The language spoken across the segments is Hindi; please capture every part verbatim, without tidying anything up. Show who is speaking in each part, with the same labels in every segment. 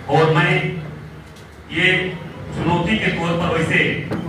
Speaker 1: और मैं ये चुनौती के तौर पर वैसे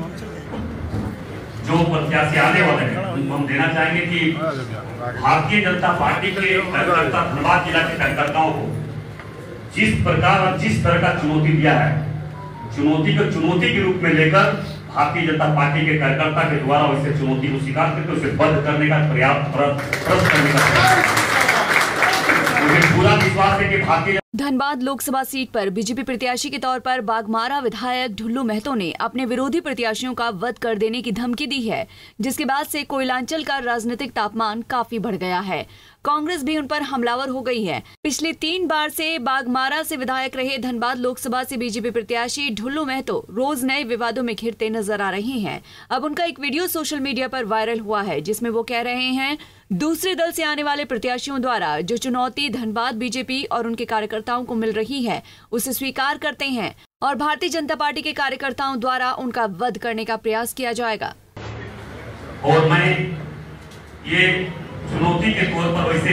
Speaker 1: जो प्रत्याशी आने वाले हैं उनको हम देना चाहेंगे कि भारतीय जनता पार्टी के कार्यकर्ता, धनबाद जिला के कार्यकर्ताओं को जिस प्रकार और जिस तरह का चुनौती दिया है, चुनौती को चुनौती के रूप में लेकर भारतीय जनता पार्टी के कार्यकर्ता के द्वारा वैसे चुनौती को स्वीकार करके उसे बंद करने का पर्याप्त प्रयास करने का मुझे पूरा विश्वास है कि भारतीय
Speaker 2: धनबाद लोकसभा सीट पर बीजेपी प्रत्याशी के तौर पर बाघमारा विधायक ढुल्लू महतो ने अपने विरोधी प्रत्याशियों का वध कर देने की धमकी दी है, जिसके बाद से कोयलांचल का राजनीतिक तापमान काफी बढ़ गया है। कांग्रेस भी उन पर हमलावर हो गई है। पिछले तीन बार से बाघमारा से विधायक रहे धनबाद लोकसभा से बीजेपी प्रत्याशी ढुल्लू महतो रोज नए विवादों में घिरते नजर आ रहे हैं। अब उनका एक वीडियो सोशल मीडिया पर वायरल हुआ है, जिसमें वो कह रहे हैं दूसरे दल से आने वाले प्रत्याशियों द्वारा जो चुनौती धनबाद बीजेपी और उनके कार्यकर्ताओं को मिल रही है उसे स्वीकार करते हैं और भारतीय जनता पार्टी के कार्यकर्ताओं द्वारा उनका वध करने का प्रयास किया जाएगा।
Speaker 1: और मैं ये चुनौती के तौर पर वैसे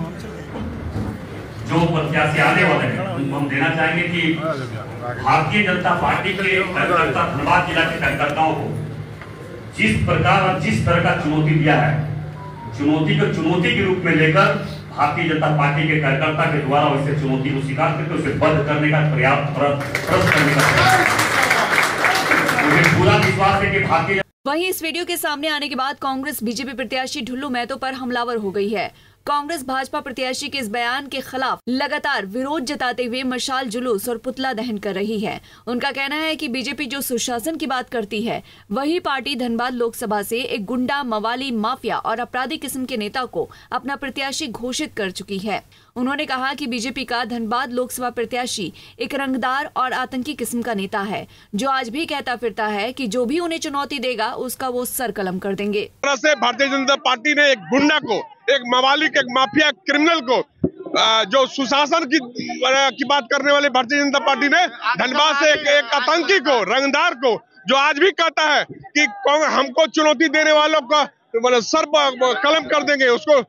Speaker 1: जो प्रत्याशी आने वाले हैं उनको हम देना चाहेंगे कि भारतीय जनता पार्टी के कार्यकर्ता, धनबाद जिला के कार्यकर्ताओं को जिस प्रकार और जिस तरह का चुनौती दिया है, चुनौती को चुनौती के रूप में लेकर भारतीय जनता पार्टी के कार्यकर्ता के द्वारा वैसे चुनौती को स्वीकार करके उसे बंद करने का पर्याप्त प्रयास करने का मुझे पूरा विश्वास है कि भारतीय।
Speaker 2: वहीं इस वीडियो के सामने आने के बाद कांग्रेस बीजेपी प्रत्याशी ढुल्लू महतो पर हमलावर हो गई है। कांग्रेस भाजपा प्रत्याशी के इस बयान के खिलाफ लगातार विरोध जताते हुए मशाल जुलूस और पुतला दहन कर रही है। उनका कहना है कि बीजेपी जो सुशासन की बात करती है, वही पार्टी धनबाद लोकसभा से एक गुंडा, मवाली, माफिया और अपराधी किस्म के नेता को अपना प्रत्याशी घोषित कर चुकी है। उन्होंने कहा कि बीजेपी का धनबाद लोकसभा प्रत्याशी एक रंगदार और आतंकी किस्म का नेता है, जो आज भी कहता फिरता है कि जो भी उन्हें चुनौती देगा उसका वो सर कलम कर देंगे।
Speaker 3: भारतीय जनता पार्टी ने एक गुंडा को, एक मवालिक, एक माफिया क्रिमिनल को, जो सुशासन की की बात करने वाली भारतीय जनता पार्टी ने धनबाद से एक, एक आतंकी को, रंगदार को, जो आज भी कहता है कि हमको चुनौती देने वालों का सर कलम कर देंगे, उसको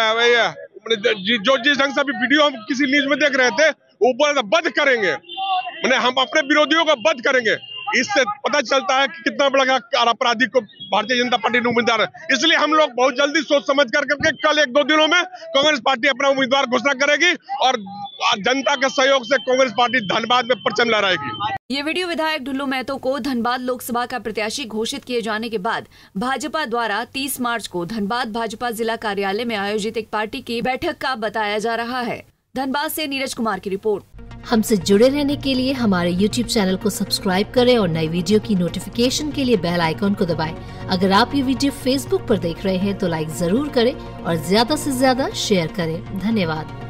Speaker 3: जो जिस ढंग से अभी वीडियो हम किसी न्यूज में देख रहे थे, ऊपर बंद करेंगे, मैंने हम अपने विरोधियों को बंद करेंगे। इससे पता चलता है कि कितना बड़ा अपराधी को भारतीय जनता पार्टी ने उम्मीदवार है। इसलिए हम लोग बहुत जल्दी सोच समझ कर करके कल एक दो दिनों में कांग्रेस पार्टी अपना उम्मीदवार घोषणा करेगी और जनता के सहयोग से कांग्रेस पार्टी धनबाद में परचम लहराएगी।
Speaker 2: ये वीडियो विधायक ढुल्लू महतो को धनबाद लोकसभा का प्रत्याशी घोषित किए जाने के बाद भाजपा द्वारा तीस मार्च को धनबाद भाजपा जिला कार्यालय में आयोजित एक पार्टी की बैठक का बताया जा रहा है। धनबाद से नीरज कुमार की रिपोर्ट।
Speaker 4: हमसे जुड़े रहने के लिए हमारे यूट्यूब चैनल को सब्सक्राइब करें और नई वीडियो की नोटिफिकेशन के लिए बेल आइकॉन को दबाएं। अगर आप ये वीडियो फेसबुक पर देख रहे हैं तो लाइक जरूर करें और ज्यादा से ज्यादा शेयर करें। धन्यवाद।